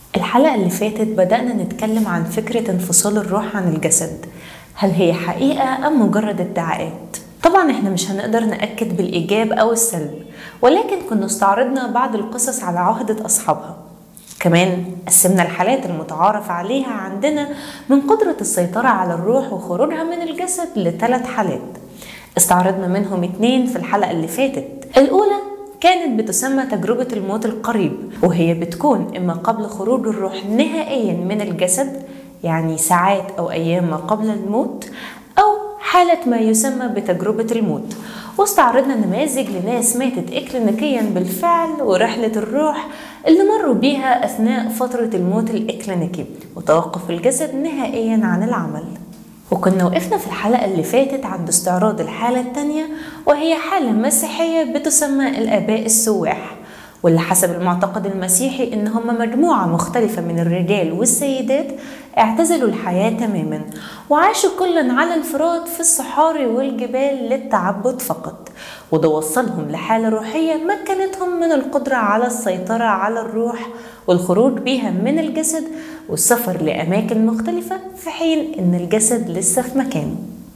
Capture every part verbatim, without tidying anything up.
الحلقة اللي فاتت بدأنا نتكلم عن فكرة انفصال الروح عن الجسد. هل هي حقيقة أم مجرد ادعاءات؟ طبعا احنا مش هنقدر نأكد بالإيجاب أو السلب، ولكن كنا استعرضنا بعض القصص على عهدة أصحابها. كمان قسمنا الحالات المتعارف عليها عندنا من قدرة السيطرة على الروح وخروجها من الجسد لثلاث حالات. استعرضنا منهم اتنين في الحلقة اللي فاتت. الأولى كانت بتسمى تجربة الموت القريب، وهي بتكون إما قبل خروج الروح نهائيا من الجسد، يعني ساعات أو أيام ما قبل الموت، أو حالة ما يسمى بتجربة الموت. واستعرضنا نماذج لناس ماتت إكلينيكيا بالفعل ورحلة الروح اللي مروا بيها أثناء فترة الموت الإكلينيكي وتوقف الجسد نهائيا عن العمل. وكنا وقفنا في الحلقة اللي فاتت عند استعراض الحالة التانية، وهي حالة مسيحية بتسمى الآباء السواح، واللي حسب المعتقد المسيحي إن هم مجموعة مختلفة من الرجال والسيدات اعتزلوا الحياة تماما وعاشوا كلا على انفراد في الصحاري والجبال للتعبد فقط، وده وصلهم لحالة روحية مكنتهم من القدرة على السيطرة على الروح والخروج بيها من الجسد والسفر لأماكن مختلفة في حين إن الجسد لسه في مكانه.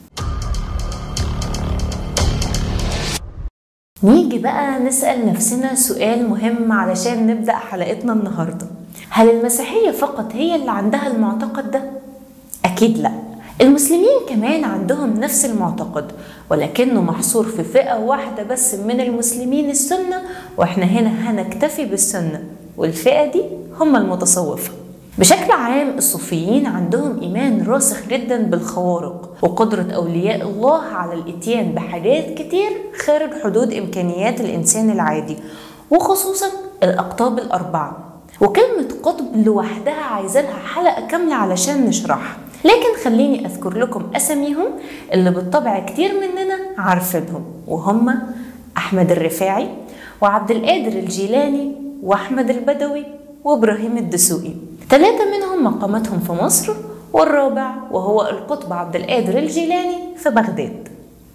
نيجي بقى نسأل نفسنا سؤال مهم علشان نبدأ حلقتنا النهاردة: هل المسيحية فقط هي اللي عندها المعتقد ده؟ أكيد لا، المسلمين كمان عندهم نفس المعتقد، ولكنه محصور في فئة واحدة بس من المسلمين السنة، وإحنا هنا هنكتفي بالسنة، والفئة دي هم المتصوفة. بشكل عام الصوفيين عندهم إيمان راسخ جدا بالخوارق وقدرة أولياء الله على الإتيان بحاجات كتير خارج حدود إمكانيات الإنسان العادي، وخصوصا الأقطاب الأربعة. وكلمة قطب لوحدها عايزة لها حلقة كاملة علشان نشرحها، لكن خليني أذكر لكم أساميهم اللي بالطبع كتير مننا عارفينهم، وهم أحمد الرفاعي وعبد القادر الجيلاني وأحمد البدوي وإبراهيم الدسوقي. ثلاثة منهم مقاماتهم في مصر، والرابع وهو القطب عبد القادر الجيلاني في بغداد.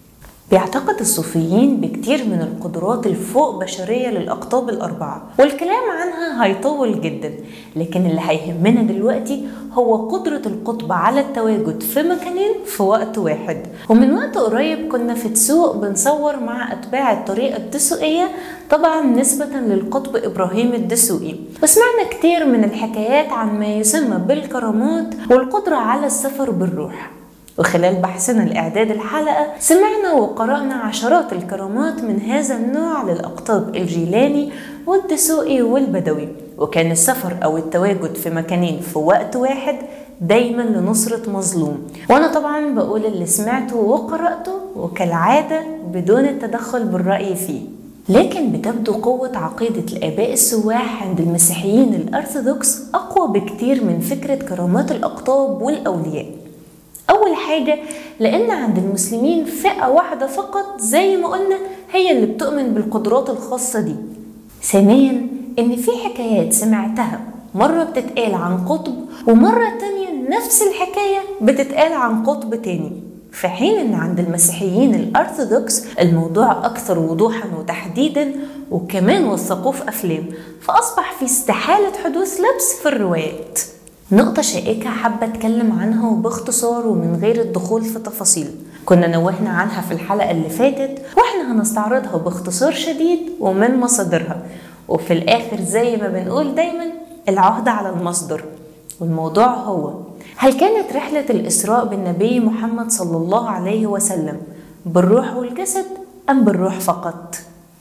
بيعتقد الصوفيين بكتير من القدرات الفوق بشرية للأقطاب الأربعة، والكلام عنها هيطول جدا، لكن اللي هيهمنا دلوقتي هو قدرة القطب على التواجد في مكانين في وقت واحد. ومن وقت قريب كنا في تسوق بنصور مع أتباع الطريقة الدسوقية، طبعا نسبة للقطب إبراهيم الدسوقي، وسمعنا كتير من الحكايات عن ما يسمى بالكرامات والقدرة على السفر بالروح. وخلال بحثنا لإعداد الحلقة سمعنا وقرأنا عشرات الكرامات من هذا النوع للأقطاب الجيلاني والدسوقي والبدوي، وكان السفر أو التواجد في مكانين في وقت واحد دايما لنصرة مظلوم. وأنا طبعا بقول اللي سمعته وقرأته وكالعادة بدون التدخل بالرأي فيه. لكن بتبدو قوة عقيدة الآباء السواح عند المسيحيين الأرثوذكس أقوى بكتير من فكرة كرامات الأقطاب والأولياء. أول حاجة لأن عند المسلمين فئة واحدة فقط زي ما قلنا هي اللي بتؤمن بالقدرات الخاصة دي. ثانيا إن في حكايات سمعتها مرة بتتقال عن قطب، ومرة تانية نفس الحكاية بتتقال عن قطب تاني، في حين إن عند المسيحيين الأرثوذكس الموضوع أكثر وضوحا وتحديدا، وكمان وثقوه في أفلام، فأصبح في استحالة حدوث لبس في الروايات. نقطة شائكة حابة أتكلم عنها وباختصار ومن غير الدخول في تفاصيل، كنا نوهنا عنها في الحلقة اللي فاتت، وإحنا هنستعرضها باختصار شديد ومن مصادرها، وفي الآخر زي ما بنقول دايما العهدة على المصدر. والموضوع هو: هل كانت رحلة الإسراء بالنبي محمد صلى الله عليه وسلم بالروح والجسد أم بالروح فقط؟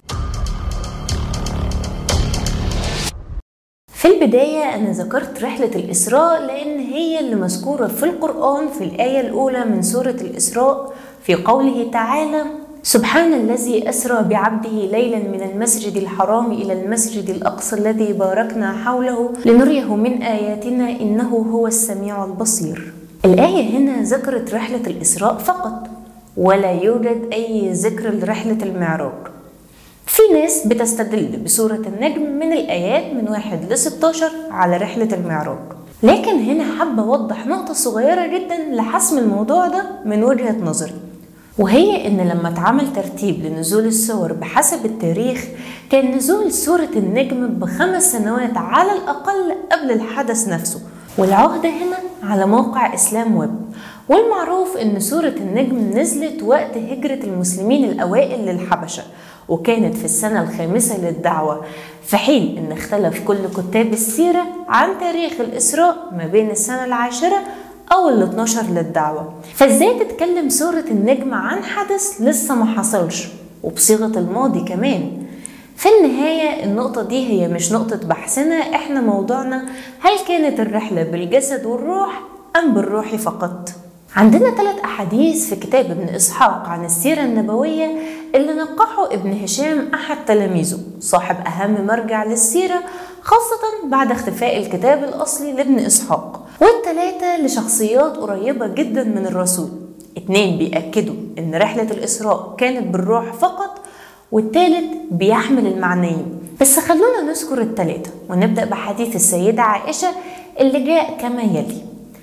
في البداية أنا ذكرت رحلة الإسراء لأن هي اللي مذكورة في القرآن في الآية الأولى من سورة الإسراء في قوله تعالى: سبحان الذي أسرى بعبده ليلا من المسجد الحرام إلى المسجد الأقصى الذي باركنا حوله لنريه من آياتنا إنه هو السميع البصير. الآية هنا ذكرت رحلة الإسراء فقط، ولا يوجد أي ذكر لرحلة المعراج. في ناس بتستدل بسورة النجم من الآيات من واحد لستة عشر على رحلة المعراج، لكن هنا حابة أوضح نقطة صغيرة جدا لحسم الموضوع ده من وجهة نظري، وهي إن لما اتعمل ترتيب لنزول السور بحسب التاريخ كان نزول سورة النجم بخمس سنوات على الأقل قبل الحدث نفسه، والعهدة هنا على موقع إسلام ويب. والمعروف إن سورة النجم نزلت وقت هجرة المسلمين الأوائل للحبشة، وكانت في السنة الخامسة للدعوة، في حين إن اختلف كل كتاب السيرة عن تاريخ الإسراء ما بين السنة العاشرة أو ال اتناشر للدعوة. فإزاي تتكلم سورة النجم عن حدث لسه ما حصلش وبصيغة الماضي كمان؟ في النهاية النقطة دي هي مش نقطة بحثنا، احنا موضوعنا هل كانت الرحلة بالجسد والروح أم بالروح فقط؟ عندنا ثلاث أحاديث في كتاب ابن إسحاق عن السيرة النبوية اللي نقحه ابن هشام أحد تلاميذه، صاحب أهم مرجع للسيرة خاصة بعد اختفاء الكتاب الأصلي لابن إسحاق. والثلاثة لشخصيات قريبة جدا من الرسول، اتنين بيأكدوا إن رحلة الإسراء كانت بالروح فقط، والثالث بيحمل المعنيين. بس خلونا نذكر الثلاثة ونبدأ بحديث السيدة عائشة اللي جاء كما يلي.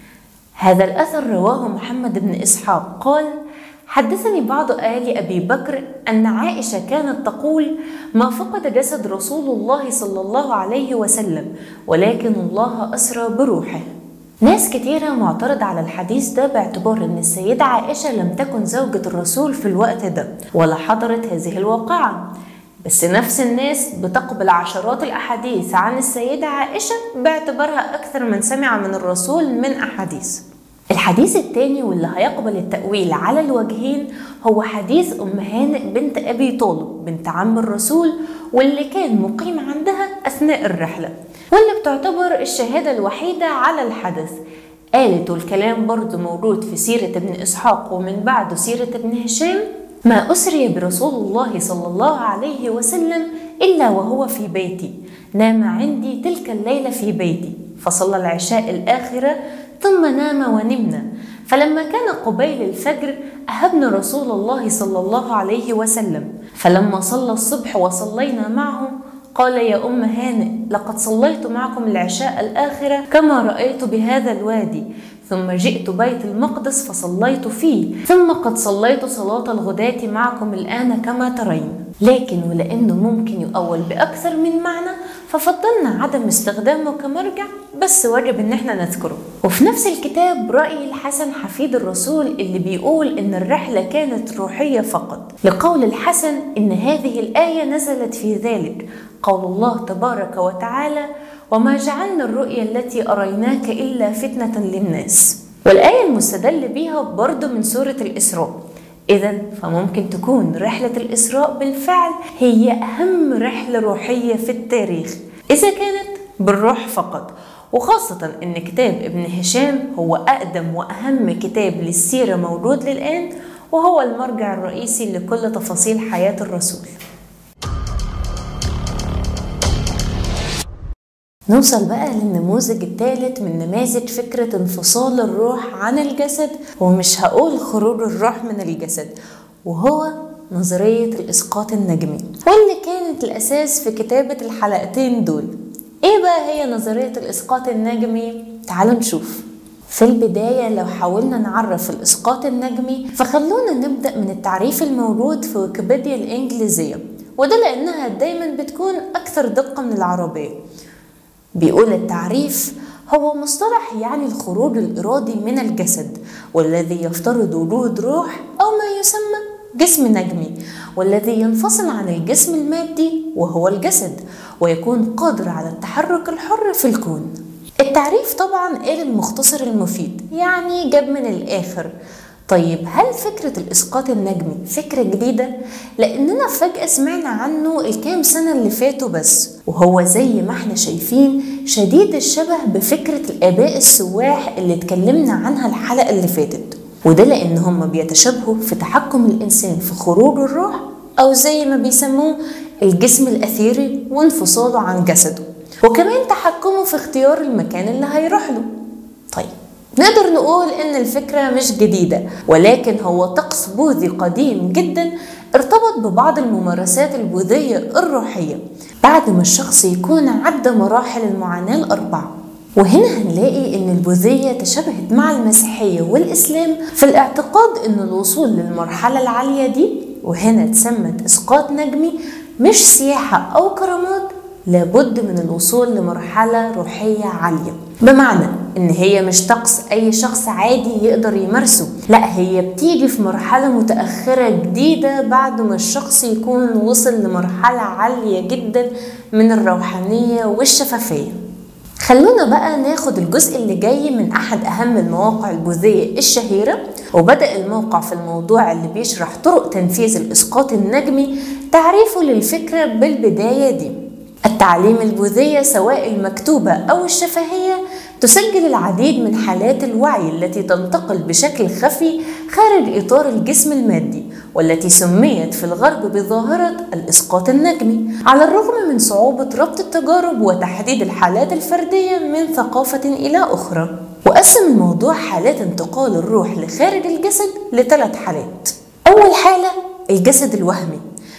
هذا الأثر رواه محمد بن إسحاق قال: حدثني بعض آل أبي بكر أن عائشة كانت تقول: ما فقد جسد رسول الله صلى الله عليه وسلم، ولكن الله أسرى بروحه. ناس كتيرة معترضة على الحديث ده باعتبار أن السيدة عائشة لم تكن زوجة الرسول في الوقت ده ولا حضرت هذه الواقعة، بس نفس الناس بتقبل عشرات الأحاديث عن السيدة عائشة باعتبارها أكثر من سمع من الرسول من أحاديث. الحديث الثاني واللي هيقبل التأويل على الوجهين هو حديث أم هانئ بنت أبي طالب بنت عم الرسول، واللي كان مقيم عندها أثناء الرحلة، واللي بتعتبر الشهادة الوحيدة على الحدث. قالت الكلام برضو موجود في سيرة ابن إسحاق ومن بعده سيرة ابن هشام: ما أسري برسول الله صلى الله عليه وسلم إلا وهو في بيتي، نام عندي تلك الليلة في بيتي، فصلى العشاء الآخرة ثم نام ونمنا، فلما كان قبيل الفجر أهبنا رسول الله صلى الله عليه وسلم، فلما صلى الصبح وصلينا معه قال: يا أم هانئ لقد صليت معكم العشاء الآخرة كما رأيت بهذا الوادي، ثم جئت بيت المقدس فصليت فيه، ثم قد صليت صلاة الغداة معكم الآن كما ترين. لكن ولأنه ممكن يؤول بأكثر من معنى ففضلنا عدم استخدامه كمرجع، بس واجب ان احنا نذكره. وفي نفس الكتاب رأي الحسن حفيد الرسول اللي بيقول ان الرحلة كانت روحية فقط، لقول الحسن ان هذه الآية نزلت في ذلك قول الله تبارك وتعالى: وما جعلنا الرؤيا التي أريناك إلا فتنة للناس. والآية المستدل بها برضو من سورة الإسراء. إذن فممكن تكون رحلة الإسراء بالفعل هي أهم رحلة روحية في التاريخ إذا كانت بالروح فقط، وخاصة إن كتاب ابن هشام هو أقدم وأهم كتاب للسيرة موجود للآن، وهو المرجع الرئيسي لكل تفاصيل حياة الرسول. نوصل بقى للنموذج الثالث من نماذج فكرة انفصال الروح عن الجسد، ومش هقول خروج الروح من الجسد، وهو نظرية الإسقاط النجمي، واللي كانت الأساس في كتابة الحلقتين دول. إيه بقى هي نظرية الإسقاط النجمي؟ تعالوا نشوف. في البداية لو حاولنا نعرف الإسقاط النجمي فخلونا نبدأ من التعريف الموجود في ويكيبيديا الإنجليزية، وده لأنها دايما بتكون أكثر دقة من العربية. بيقول التعريف: هو مصطلح يعني الخروج الإرادي من الجسد، والذي يفترض وجود روح أو ما يسمى جسم نجمي، والذي ينفصل عن الجسم المادي وهو الجسد، ويكون قادر على التحرك الحر في الكون. التعريف طبعا قال المختصر المفيد، يعني جاب من الآخر. طيب هل فكرة الإسقاط النجمي فكرة جديدة؟ لأننا فجأة سمعنا عنه الكام سنة اللي فاتوا بس، وهو زي ما احنا شايفين شديد الشبه بفكرة الآباء السواح اللي اتكلمنا عنها الحلقة اللي فاتت، وده لأن هم بيتشابهوا في تحكم الإنسان في خروج الروح، أو زي ما بيسموه الجسم الأثيري وانفصاله عن جسده، وكمان تحكمه في اختيار المكان اللي هيروح له. طيب نقدر نقول إن الفكرة مش جديدة، ولكن هو طقس بوذي قديم جدا ارتبط ببعض الممارسات البوذية الروحية بعد ما الشخص يكون عدى مراحل المعاناة الأربعة. وهنا هنلاقي إن البوذية تشابهت مع المسيحية والإسلام في الاعتقاد إن الوصول للمرحلة العالية دي، وهنا اتسمت إسقاط نجمي، مش سياحة أو كرامات، لابد من الوصول لمرحلة روحية عالية. بمعنى إن هي مش طقس أي شخص عادي يقدر يمارسه، لا هي بتيجي في مرحلة متأخرة جديدة بعد ما الشخص يكون وصل لمرحلة عالية جدا من الروحانية والشفافية. خلونا بقى ناخد الجزء اللي جاي من أحد أهم المواقع البوذية الشهيرة، وبدأ الموقع في الموضوع اللي بيشرح طرق تنفيذ الإسقاط النجمي تعريفه للفكرة بالبداية دي. التعاليم البوذية سواء المكتوبة أو الشفهية تسجل العديد من حالات الوعي التي تنتقل بشكل خفي خارج إطار الجسم المادي، والتي سميت في الغرب بظاهرة الإسقاط النجمي، على الرغم من صعوبة ربط التجارب وتحديد الحالات الفردية من ثقافة إلى أخرى. وقسم الموضوع حالات انتقال الروح لخارج الجسد لثلاث حالات. أول حالة الجسد الوهمي،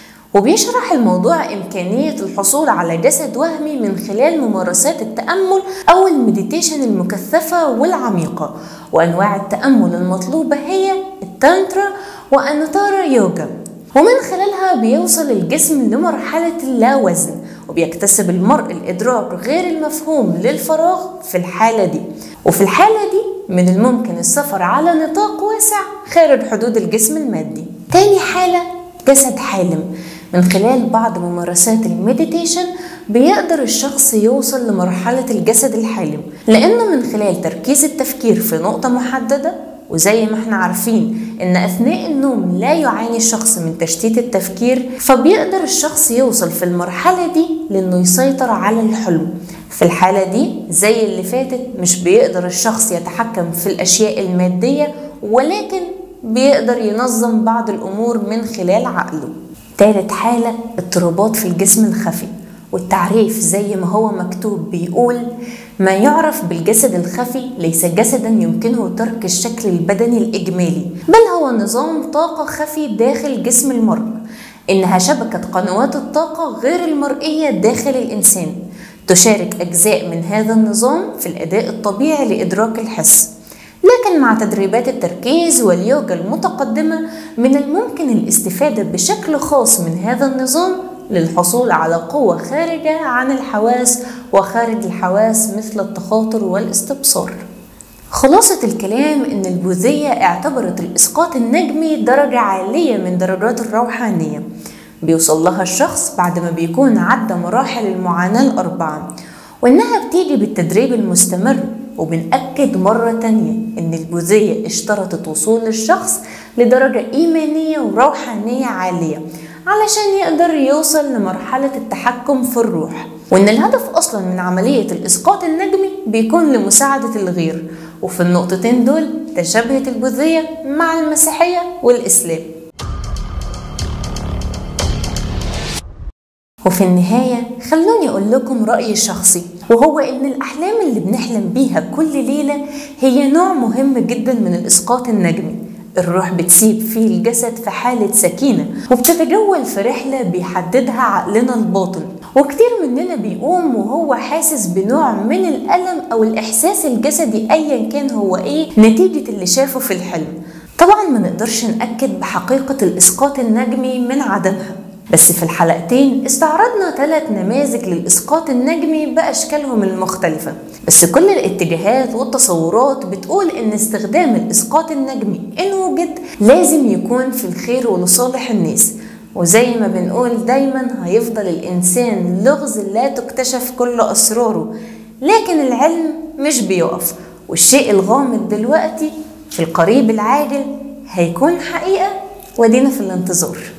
وبيشرح الموضوع إمكانية الحصول على جسد وهمي من خلال ممارسات التأمل أو المديتيشن المكثفة والعميقة. وأنواع التأمل المطلوبة هي التانترا وأنوتارا يوجا، ومن خلالها بيوصل الجسم لمرحلة اللا وزن، وبيكتسب المرء الإدراك غير المفهوم للفراغ في الحالة دي. وفي الحالة دي من الممكن السفر على نطاق واسع خارج حدود الجسم المادي. تاني حالة جسد حالم، من خلال بعض ممارسات المديتيشن بيقدر الشخص يوصل لمرحلة الجسد الحالم، لأنه من خلال تركيز التفكير في نقطة محددة. وزي ما احنا عارفين ان اثناء النوم لا يعاني الشخص من تشتيت التفكير، فبيقدر الشخص يوصل في المرحلة دي لانه يسيطر على الحلم. في الحالة دي زي اللي فاتت مش بيقدر الشخص يتحكم في الاشياء المادية، ولكن بيقدر ينظم بعض الامور من خلال عقله. ثالث حالة اضطرابات في الجسم الخفي، والتعريف زي ما هو مكتوب بيقول: ما يعرف بالجسد الخفي ليس جسدا يمكنه ترك الشكل البدني الإجمالي، بل هو نظام طاقة خفي داخل جسم المرء، إنها شبكة قنوات الطاقة غير المرئية داخل الإنسان، تشارك أجزاء من هذا النظام في الأداء الطبيعي لإدراك الحس. لكن مع تدريبات التركيز واليوجا المتقدمة من الممكن الاستفادة بشكل خاص من هذا النظام للحصول على قوة خارجة عن الحواس وخارج الحواس مثل التخاطر والاستبصار. خلاصة الكلام إن البوذية اعتبرت الإسقاط النجمي درجة عالية من درجات الروحانية بيوصل لها الشخص بعد ما بيكون عدى مراحل المعاناة الأربعة، وإنها بتيجي بالتدريب المستمر. وبنأكد مرة تانية إن البوذية اشترطت وصول الشخص لدرجة إيمانية وروحانية عالية علشان يقدر يوصل لمرحلة التحكم في الروح، وإن الهدف أصلا من عملية الإسقاط النجمي بيكون لمساعدة الغير. وفي النقطتين دول تشابهت البوذية مع المسيحية والإسلام. وفي النهاية خلوني أقول لكم رأيي الشخصي، وهو إن الأحلام اللي بنحلم بيها كل ليلة هي نوع مهم جدا من الإسقاط النجمي. الروح بتسيب فيه الجسد في حالة سكينة، وبتتجول في رحلة بيحددها عقلنا الباطن. وكتير مننا بيقوم وهو حاسس بنوع من الألم أو الإحساس الجسدي أيا كان هو إيه نتيجة اللي شافه في الحلم. طبعا ما نقدرش نأكد بحقيقة الإسقاط النجمي من عدمها، بس في الحلقتين استعرضنا ثلاث نماذج للإسقاط النجمي بأشكالهم المختلفة. بس كل الاتجاهات والتصورات بتقول إن استخدام الإسقاط النجمي إن وجد لازم يكون في الخير ولصالح الناس. وزي ما بنقول دايما هيفضل الإنسان لغز لا تكتشف كل أسراره، لكن العلم مش بيقف، والشيء الغامض دلوقتي في القريب العاجل هيكون حقيقة، ودينا في الانتظار.